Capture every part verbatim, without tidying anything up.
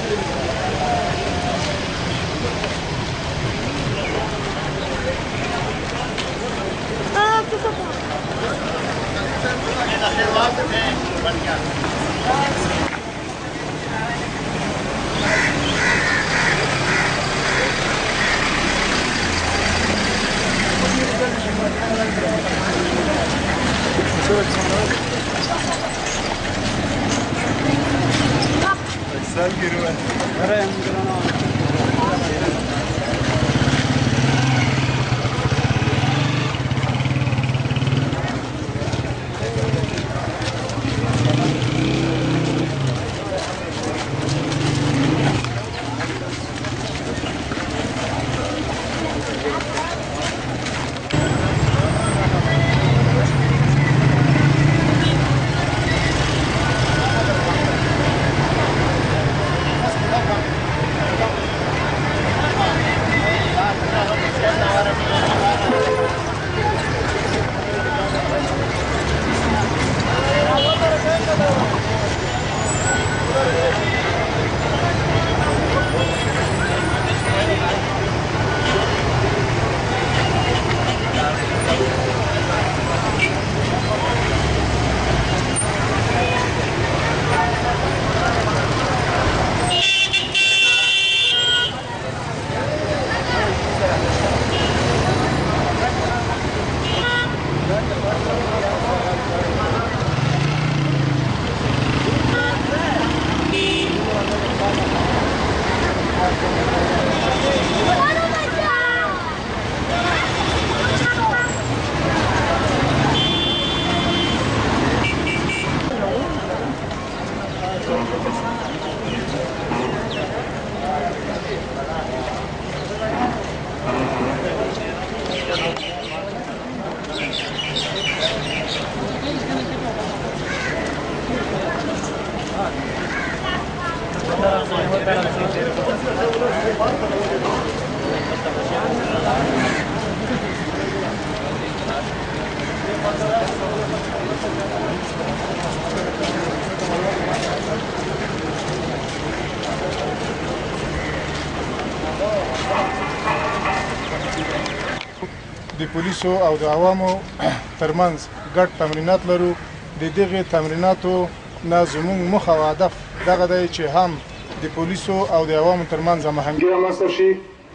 د پولیسو او د عوامو ترمنځ ګډ تمرینات لرو. د دغې تمریناتو نه زموږ موخه او هدف دغه دی چې هم د پولیسو او د عوامو ترمنځ هماهنګي رامنځته شي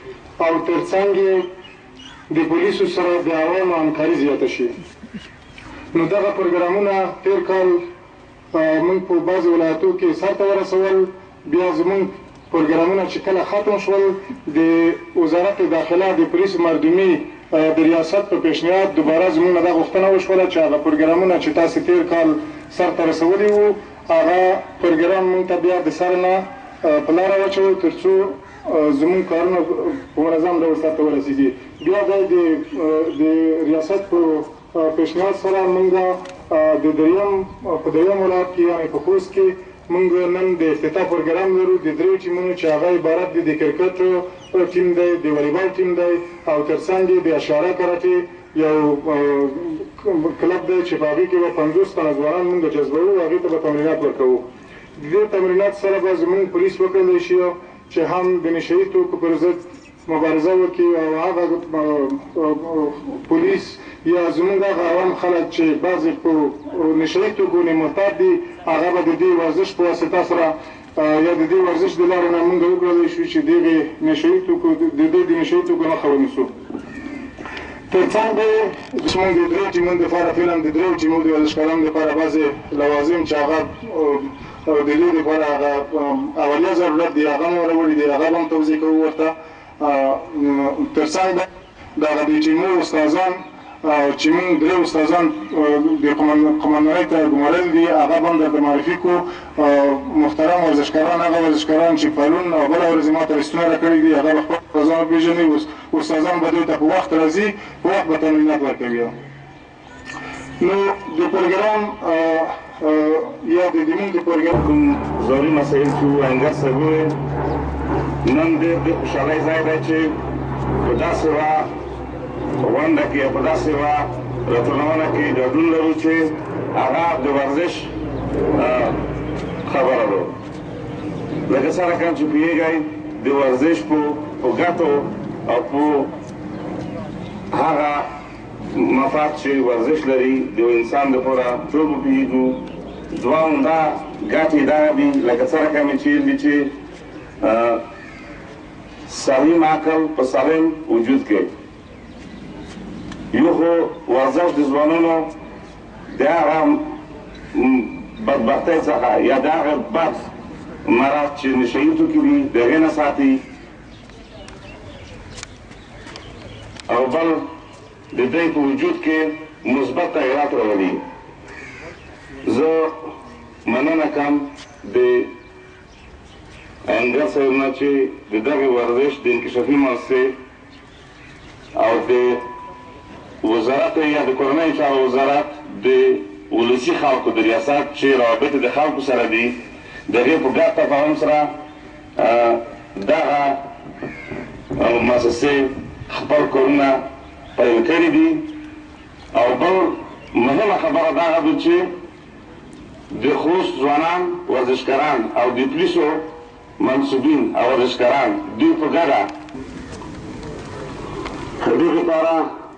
او ترڅنګ یې د پولیسو سره د عوامو همکاري زیاته شي. نو دغه پروګرامونه تېر کال موږ په بعضې ولایتو کې سرته ورسول. بیا زموږ پروګرامونه چې کله ختم شول د وزارت داخله د پولیسو مردمي د ریاست په پیشنهاد دوباره زموږ نه دا غوښتنه وشوله چې هغه پروګرامونه چې تاسې تېر کال سرته رسولي وو هغه پروګرام موږ ته بیا د سر نه په لاره واچوو تر څو زموږ کارونه په منظم ډول سرته ورسېږي. بیا د ریاست په پیشنهاد سره موږ د دریم په دریم ولایت کې یعنې په خوست کې موږ نن د افتتاح پروګرام لرو د دریو ټیمونو چې هغه عبارت دی د کرکټ ټیم دی، د والیبال ټیم دی او ترڅنګ یې د اشاره کراټې یو کلب دی چې په هغې کې به پنځوس تنه ځوانان موږ جذبوو، هغې ته به تمرینات ورکوو. د دې تمرینات سره به زموږ پولیس وکړلی شي چې هم د نشهیي توکو پر ضد مبارزه وکړي او هغه پولیس یا زموږ هغه عوام خلک چې بعضې په نشهیي توکو نه معتاد دي هغه به د دې ورزش په واسطه سره یا د دې ورزش د لارې نه موږ وکړلی شو چې دغې نشهیي توکو د دې د نشهیي توکو مخه ونیسو. ترڅنګ چې موږ د درېو ټیمونو دپاره فعلا د درېو ټیمونو د ورزشکارانو دپاره بعضې لوازم چې هغه د دې دپاره هغه اولیا ضرورت دی هغه مو راوړي دي هغه به هم توضیح کوو ورته. ترڅنګ د هغه د ټیمونو استادان چې موږ درې استادان د قمندانۍ ته ګمارلي دي هغه به هم درته معرفي کړو. محترم ورزشکاران هغه ورزشکاران چې پرون او بله ورځ ما ته لیستونه راکړي دي هغه به خپل استادان وپېژني. استادان به دوی ته په وخت راځي، په وخت به تمرینات ورکوي. نو د پروګرام یا د زموږ د پروګرام کوم ضروري مسایل چې وو انګر صاحب وویل نن ډېر د خوشحالۍ ځای دی چې په داسې غونډه کې په داسې یوه راټولونه کې ګډون لرو چې هغه د ورزش خبره ده. لکه څه رقم چې پوهېږئ د ورزش په ګټو او په هغه مفاد چې ورزش لري د انسان دپاره ټول به پوهېږو. دوهم دا ګټې دغه دي لکه څه رقم یې چې دي چې سالم عقل په سالم وجود کې. یو خو ورزش د ځوانانو د هغه بدبختۍ څخه یا د هغه بد مرض چې نشهیي توکي دي د هغې نه ساتي، او بل د دوی په وجود کې مثبت تغیرات راولي. زه مننه کوم د انګر صاحب نه چې د دغې ورزش د انکشافي مؤسسې او د وزارت یا د کورنیو چارو وزارت د ولسي خلکو د ریاست چې روابط د خلکو سره دي د هغې په ګډ تفاهم سره دغه مؤسسې خپل کارونه پیل کړي دي. او بل مهمه خبره دغه ده چې د خوست ځوانان ورزشکاران او د پولیسو منصوبین او ورزشکاران دوی په ګډه د دې لپاره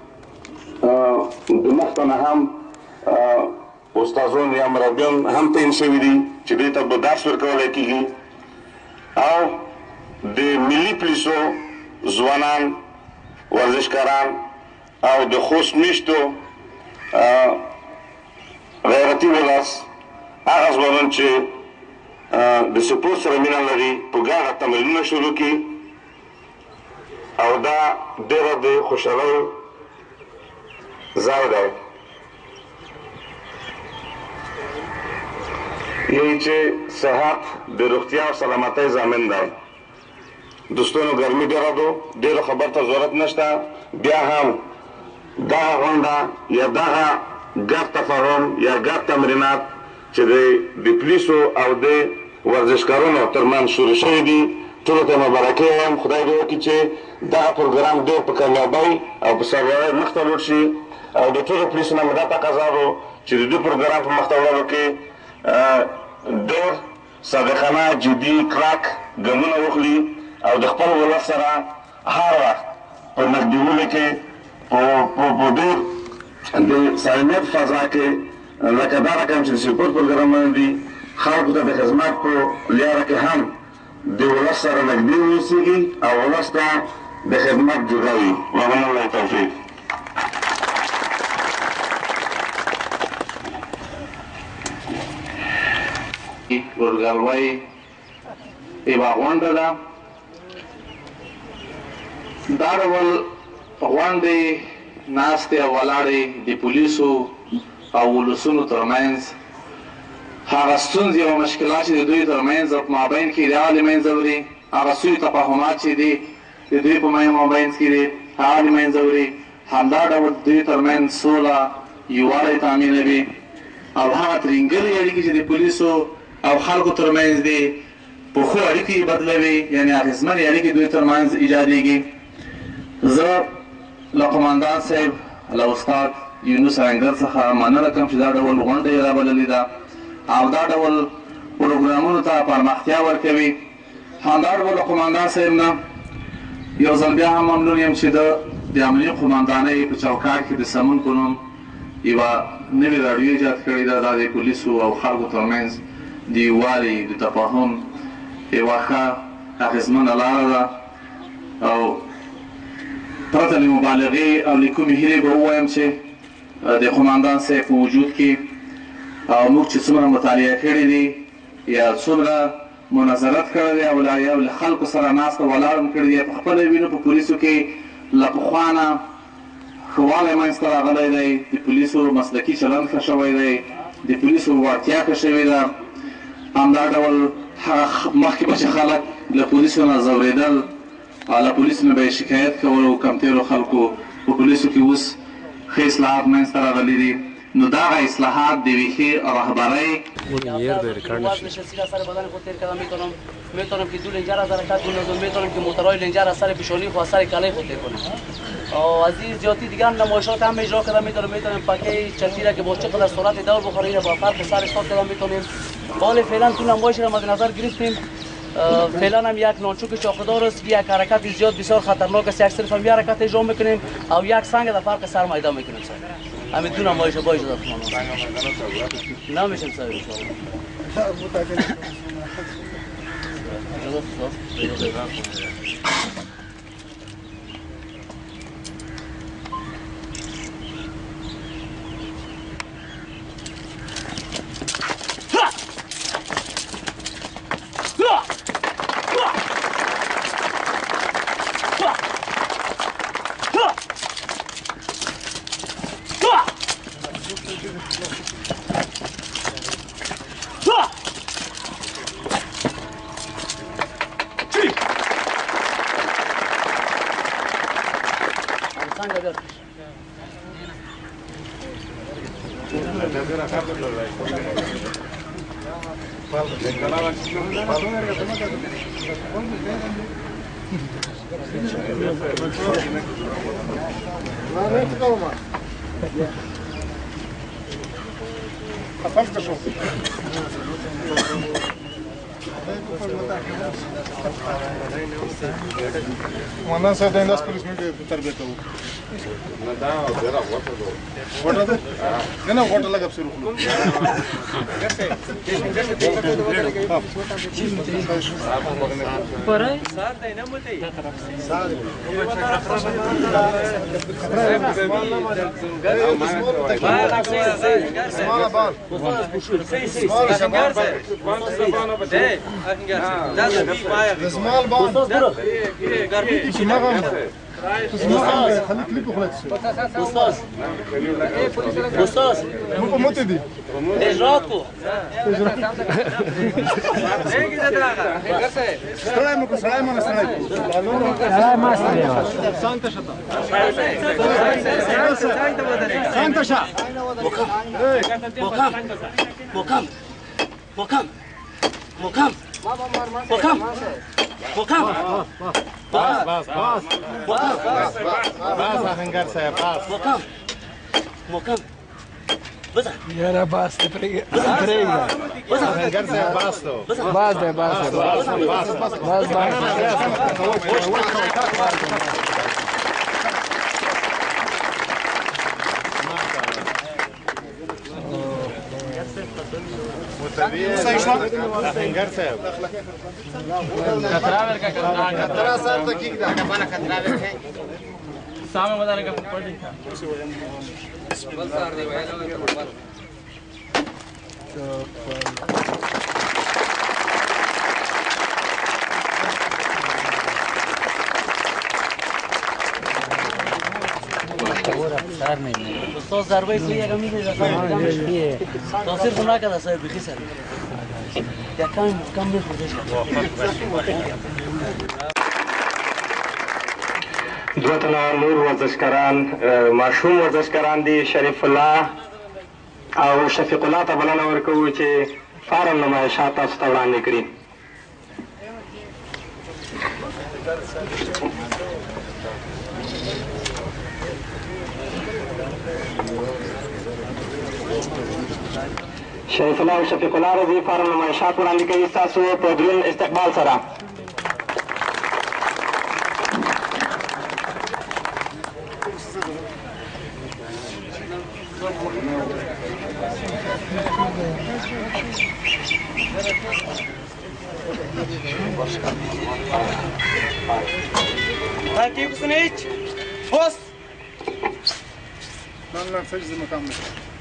د مخته نه هم استادان یا مربیان هم تعین شوي دي چې دوی ته به درس ورکولی کېږي، او د ملي پولیسو ځوانان ورزشکاران او د خوست میشتو غیرتي ولس هغه ځوانان چې د سپورت سره مینه لري په ګډه تمرینونه شروع کړي، او دا ډېره د خوشحالۍ ځای دی. یعنې چې صحت د روغتیا او سلامتۍ ضامن دی. دوستانو ګرمي ډېره ده، ډېرو خبر ته ضرورت نشته. بیا هم دغه غونډه یا دغه ګډ تفاهم یا ګډ تمرینات چې د پولیسو او د ورزشکارانو ترمنځ شروع شوي دي، ټولو ته مبارکي وایم. خدای دې وکړي چې دغه پروګرام ډېر په کامیابۍ او په سرلوړۍ مخته لاړ شي، او د ټولو پولیسو نه مې دا تقاضا ده چې د دې پروګرام په مخته وړلو کې ډېر صادقانه جدي کلک ګامونه واخلي، او د خپل ولس سره هر وخت په نږدېولو کې په ډېر د صمیمیت فضا کې لکه دا رقم چې د سپورت پروګرامونه دي خلکو ته د خدمت په لاره کې هم د ولس سره نږدې واوسېږي او ولس ته د خدمت جوړوي. ومن الله توفیق. ورګلوي یوه غونډه ده. دا ډول غونډې ناستې او ولاړې د پولیسو او ولسونو ترمنځ هغه ستونزې او مشکلات چې د دوی ترمنځ او په مابین کې د هغه له منځه وړي، هغه سوء تفاهمات چې دي د دوی په مابین کې دي هغه له منځه وړي، همدا ډول د دوی ترمنځ سوله یووالی تامینوي، او هغه ترینګلې اړیکې چې د پولیسو او خلکو ترمنځ دي په ښو اړیکې یې بدلوي، یعنې اغېزمنې اړیکې دوی ترمنځ ایجادېږي. زه له قمندان صاحب له استاد یونس انګر څخه مننه کوم چې دا ډول غونډه یې رابللې ده او دا ډول پروګرامونو ته پرمختیا ورکوي. همدا ډول له قمندان صاحب نه یو ځل بیا هم ممنون یم چې د د عملي قمندانۍ په چوکاټ کې د سمون په نوم یوه نوې راډیو ایجاد کړې ده. دا د پولیسو او خلکو ترمنځ د یووالي د تفاهم یوه ښه اغېزمنه لاره ده، او پرته له مبالغې او له کومې هیلې به ووایم چې د قمندان صاحب په وجود کې او موږ چې څومره مطالعه کړې دي یا څومره مناظرت کړی دی او له خلکو سره ناسته ولاړ هم کړې دي، په خپله وینو په پولیسو کې له پخوا نه ښه والی منځته راغلی دی، د پولیسو مسلکي چلند ښه شوی دی، د پولیسو وړتیا ښه شوې ده. همدا ډول هغه مخکې به چې خلک له پولیسو نه ځورېدل او له پولیسو نه به یې شکایت کول او کمتېرو خلکو په پولیسو کې اوس ښه اصلاحات منځته راغلي دي. نو دغه اصلاحات د یوې ښې رهبرۍ نشستی را سر بدن خود تیر کردم میتونم میتونم که دو لنجر از حرکت بندازم، میتونم که موتورهای لنجر از سر پیشانی خود از سر کله خود تیر کنم. از این زیادی دیگر نمایشات هم اجرا کردم، میتونم میتونم پکه چتی را که با چقدر سرعت دور بخوره با فرق سر استارت کردم میتونیم. حال فعلا تو نمایش را مد نظر گرفتیم فعلا هم یک نانچوک چاقدار است که یک حرکت زیاد بسیار خطرناک است. یک صرف هم یک حرکت اجرا میکنیم او یک سنگ در فرق سر میدان میکنیم سر. همین دو نمایش با اجازه خانم. نمیشم سر ان شاء الله. Comandan صاحب د انداز پولیس موږ تربیه کوو. نه دا ډیره غوټه ده. غوټه ده؟ نه نه غوټه لګب سره خلو. پرای سار دی نه متي. سار. اسمالا بان. اسمال بان. اسمال خليك ليك وخليك استاذ استاذ مو مو تدي اجراتكم هيك ده دراغه سلامك سلام انا سلام سلام ما سلام سانتا شتا سانتا شا مقام مقام مقام مقام مقام مقام مقام باس باس باس باس باس باس هنگر صاحب باس مقام مقام بس يا باس تفريق تفريق بس هنگر صاحب باس تو باس ده باس باس باس باس باس هنگر صاحب कतरा का कतरा कतरा साल तक की दा बना कतरा है सामे बताने का पड़ी था استاد ضربه سوی یکم میده تا صرف اونا که دستای بخی سر یکم کم بخوردش دوه تنه نور ورزشکاران ماشوم ورزشکاران دي شریف الله او شفیق الله ته بلنه ورکوو چې فارم نمایشات تاسو ته وړاندې کړي. شریف الله او شفیق الله رضی فارم نمایشات وړاندې کوي ستاسو په دروند استقبال سره. ترتیب سنیچ پست لا لا سجز المكان ده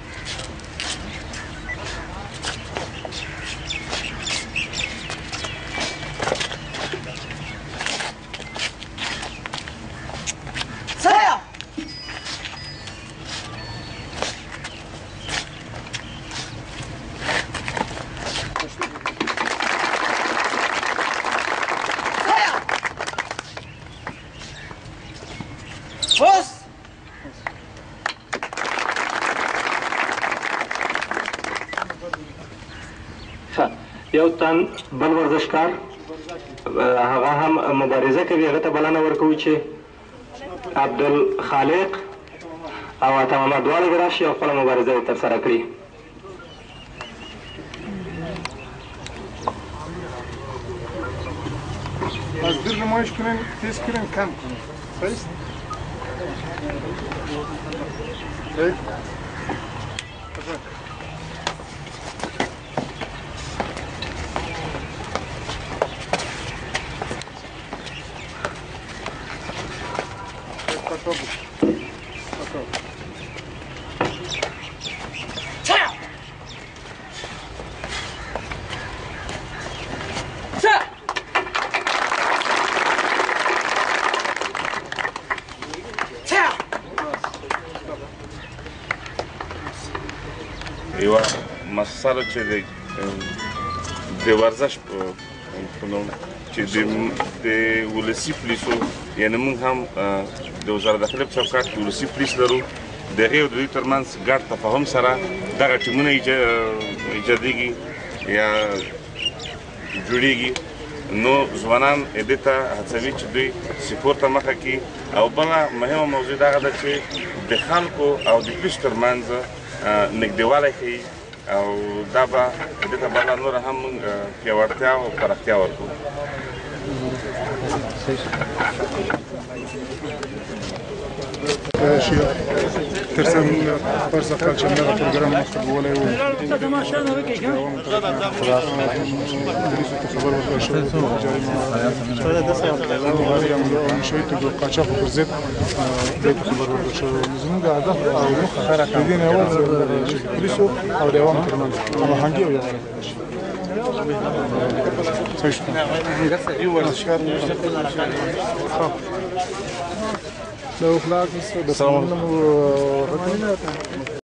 سريع پست یو تن بل ورزشکار هغه هم مبارزه کوي، هغه ته بلنه ورکوو چې عبدالخالق او عطا محمد دواړه دې راشي او خپله مبارزه یې ترسره کړي. از دیر نمایش کنین، تیز کنین، کم کنین. صحیح است؟ صحیح؟ یوه مسله چې د د ورزش په نوم چې د ولسي پولیسو یعنې موږ هم د وزارت داخلي په چوکاټ کې ولسي پولیس لرو د هغې او د دوی ترمنځ ګډ تفاهم سره دغه ټیمونه ایجادېږي یا جوړېږي نو ځوانان دې ته هڅوي چې دوی سپورت ته مخه کړي او بله مهمه موضوع دغه ده چې د خلکو او د پولیسو ترمنځ نږدېوالی ښیي او دا به دې ته بله نوره هم موږ پیاوړتیا او پراختیا ورکوو. شیعه ترڅنګ فرض کړه چې موږ پروګرام مخکولای وو تماشا نه وکړي پولیسو ته خبر ورکړل شو جریمه د شوی ته د قاچاق پر ضد د خبر ورکړل شو زموږ هدف او مخه د دې نه اول چې پولیسو او د عوامو ترمنځ هماهنګي او یووالی شي. صحیح شو. یو ورزشکار لو اخلاق بس